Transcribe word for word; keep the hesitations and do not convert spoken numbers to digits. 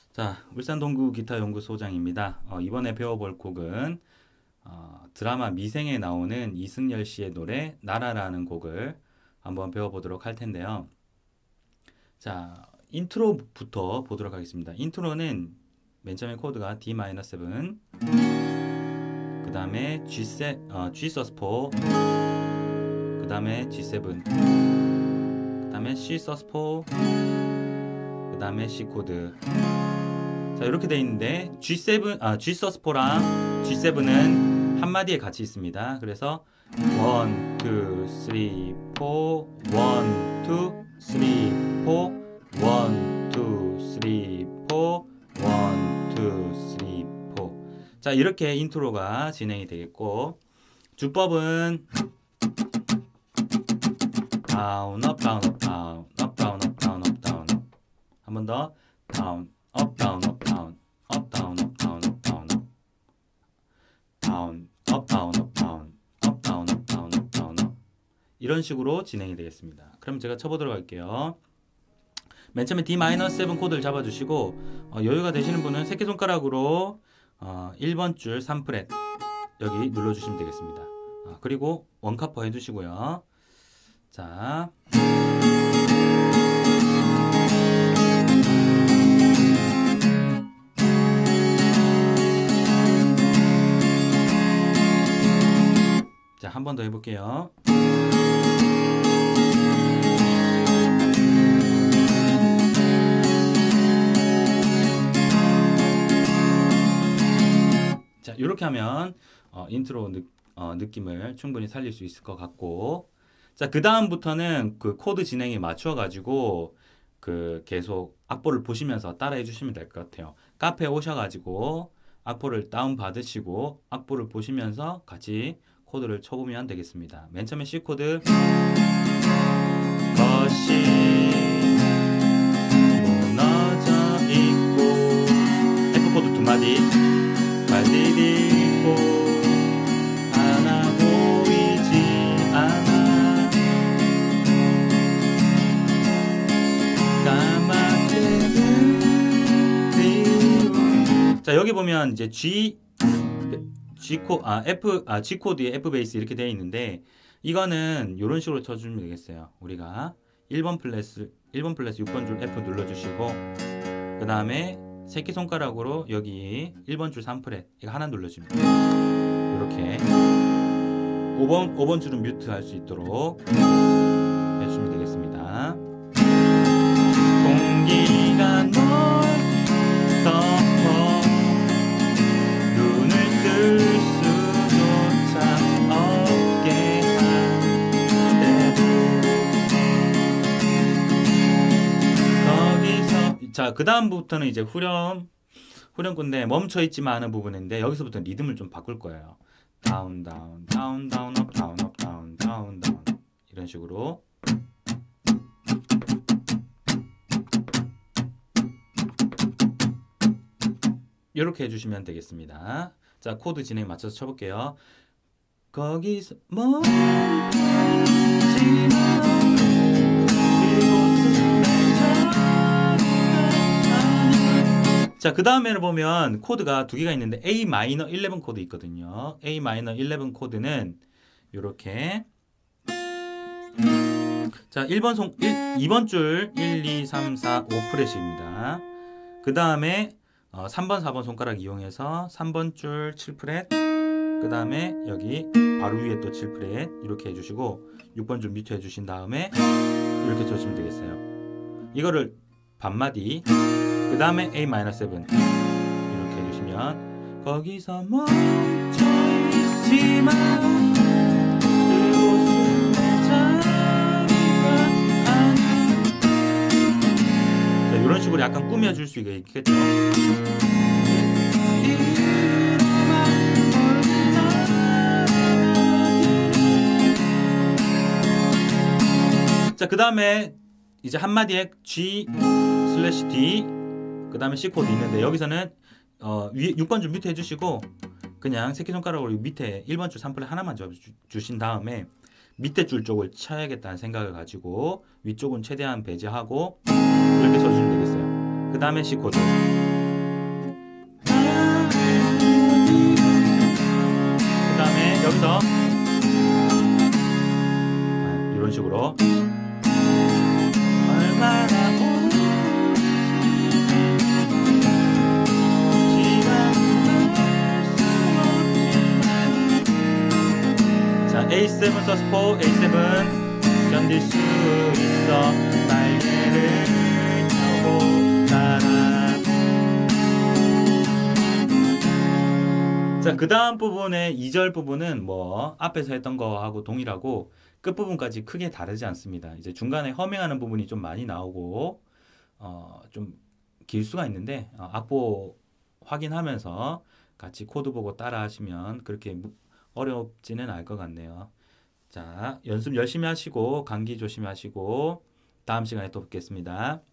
자, 울산 동구 기타 연구소장입니다. 어, 이번에 배워볼 곡은 어, 드라마 미생에 나오는 이승열 씨의 노래 나라라는 곡을 한번 배워보도록 할 텐데요. 자, 인트로부터 보도록 하겠습니다. 인트로는 맨 처음에 코드가 디 칠, 그 다음에 G, 어, G sus4, 그 다음에 지 세븐, 그 다음에 C sus4, 그 다음에 C 코드. 자, 이렇게 돼 있는데 G 세븐, 아, G sus4랑 G 세븐은 한 마디에 같이 있습니다. 그래서 일, 이, 삼, 사, 일, 이, 삼, 사, 일, 이, 삼, 사, 일, 이, 삼, 자, 이렇게 인트로가 진행이 되겠고, 주법은 다운, 업, 다운, 업, 다운, 업, 다운, 업, 다운, 업, 다운, 업. 한 번 더. 다운, 업, 다운, 업, 다운, 업, 다운, 업, 다운, 업, 다운, 업. 다운, 업, 다운, 업, 다운, 업, 다운, 업, 다운, 업, 다운, 업. 이런 식으로 진행이 되겠습니다. 그럼 제가 쳐보도록 할게요. 맨 처음에 디 칠 코드를 잡아주시고, 어, 여유가 되시는 분은 새끼손가락으로 어, 일 번 줄 삼 프렛 여기 눌러주시면 되겠습니다. 어, 그리고 원카퍼 해주시고요. 자, 자, 한 번 더 해볼게요. 자, 이렇게 하면 어, 인트로 느, 어, 느낌을 충분히 살릴 수 있을 것 같고, 자, 그 다음부터는 그 코드 진행에 맞춰 가지고 그 계속 악보를 보시면서 따라해 주시면 될 것 같아요. 카페에 오셔가지고 악보를 다운 받으시고 악보를 보시면서 같이 코드를 쳐보면 되겠습니다. 맨 처음에 C 코드, 것이 무너져 있고, F 코드 두 마디, 발 디디고 하나 보이지 않아, 까맣게 그리워. 자, 여기 보면 이제 G G 코 아 F 아 G 코드에 F 베이스 이렇게 되어 있는데, 이거는 이런 식으로 쳐주면 되겠어요. 우리가 일 번 플랫 일 번 플랫 육 번 줄 F 눌러주시고, 그 다음에 새끼손가락으로 여기 일 번 줄 삼 프렛 이거 하나 눌러줍니다. 이렇게 오 번, 오 번 줄은 뮤트 할 수 있도록 해주시면 되겠습니다. 공기가 널 덮어 눈을 뜰 수조차 없게 한데도 거기서, 자, 그 다음부터는 이제 후렴 후렴 건데 멈춰있지만 않은 부분인데, 여기서부터 리듬을 좀 바꿀 거예요. 다운 다운 다운 다운 업 다운 업 다운 다운 다운 이런 식으로. 이렇게 해주시면 되겠습니다. 자, 코드 진행 맞춰서 쳐볼게요. 거기서 멈춰있지만 자, 그 다음에는 보면 코드가 두 개가 있는데 A 마이너 십일 코드 있거든요. A 마이너 십일 코드는 이렇게, 자, 일 번 송, 일, 이 번 줄 일, 이, 삼, 사, 오 프렛입니다. 그 다음에 어, 삼 번, 사 번 손가락 이용해서 삼 번 줄 칠 프렛, 그 다음에 여기 바로 위에 또 칠 프렛 이렇게 해주시고, 육 번 줄 뮤트 해주신 다음에 이렇게 쳐주시면 되겠어요. 이거를 반마디, 그 다음에 A 칠 이렇게 해주시면, 거기서 멈춰있지만 그곳은 내 자리가 아니야. 자, 이런 식으로 약간 꾸며줄 수 있겠죠. 자, 그 다음에 이제 한마디에 G 슬래시 D, 그 다음에 C 코드 있는데, 여기서는 어, 위에 육 번 줄 뮤트 해주시고, 그냥 새끼손가락으로 밑에 일 번 줄 삼 프렛 하나만 주신 다음에 밑에 줄 쪽을 쳐야겠다는 생각을 가지고 위쪽은 최대한 배제하고 이렇게 쳐주시면 되겠어요. 그 다음에 C 코드, 하면서 네, 이런 식으로 얼마나 자, 에이 세븐 서스포 에이 세븐 견딜 수 있어 날개를 펴고 날아. 자, 그 다음 부분의 이 절 부분은 뭐 앞에서 했던 거하고 동일하고 끝부분까지 크게 다르지 않습니다. 이제 중간에 허밍하는 부분이 좀 많이 나오고 어, 좀 길 수가 있는데 어, 악보 확인하면서 같이 코드 보고 따라 하시면 그렇게 어렵지는 않을 것 같네요. 자, 연습 열심히 하시고 감기 조심하시고 다음 시간에 또 뵙겠습니다.